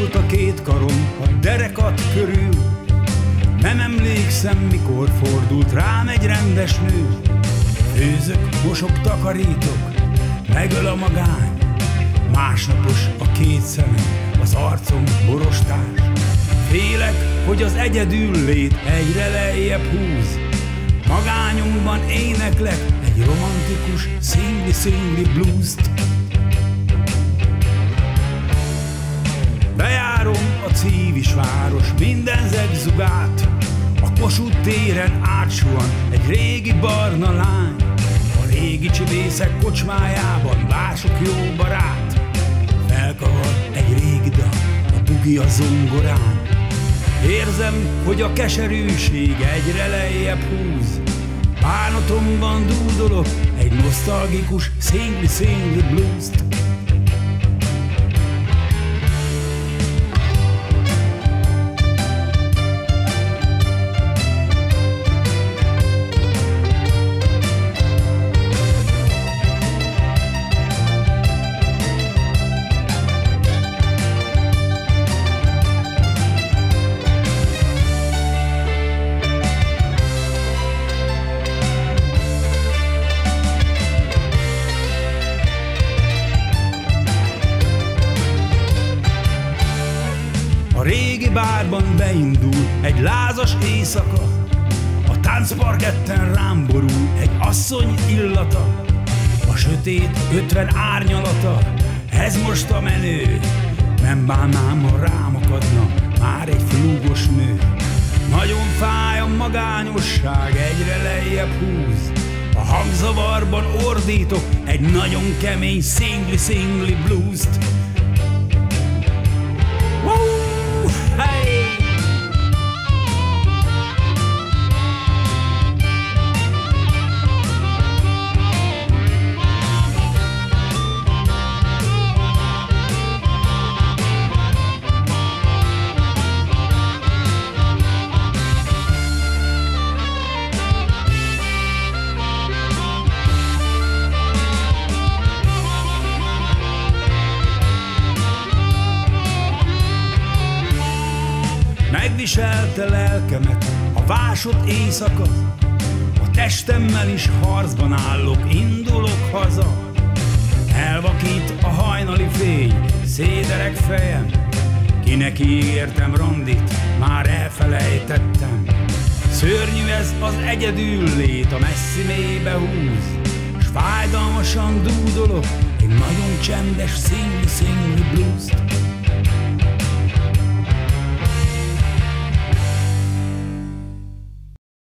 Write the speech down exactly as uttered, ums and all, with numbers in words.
Nyúlt a két karom a derekat körül, nem emlékszem, mikor fordult rám egy rendes nő. Főzök, mosok, takarítok, megöl a magány, másnapos a két szemem, az arcom borostás. Félek, hogy az egyedül lét egyre lejjebb húz, magányomban éneklek egy romantikus szingli-szingli blues-t. Bejárom a cívis város minden zegzugát, a Kossuth téren átsuhan egy régi barna lány, a régi csibészek kocsmájában vások jó barát. Felkavar egy régi dal, a bugi a zongorán, érzem, hogy a keserűség egyre lejjebb húz, bánatomban dúdolok egy nosztalgikus szingli-szingli blues-t. A régi bárban beindul egy lázas éjszaka, a táncparketten rám borul egy asszony illata, a sötét ötven árnyalata, ez most a menő, nem bánnám, ha rám akadna már egy flúgos nő. Nagyon fáj a magányosság, egyre lejjebb húz, a hangzavarban ordítok egy nagyon kemény szingli-szingli blues-t. Megviselte lelkemet a vásott éjszaka, a testemmel is harcban állok, indulok haza. Elvakít a hajnali fény, széderek fejem, kinek ígértem randit, már elfelejtettem. Szörnyű ez az egyedül lét, a messzi mélybe húz, s fájdalmasan dúdolok egy nagyon csendes szingli-szingli blues-t.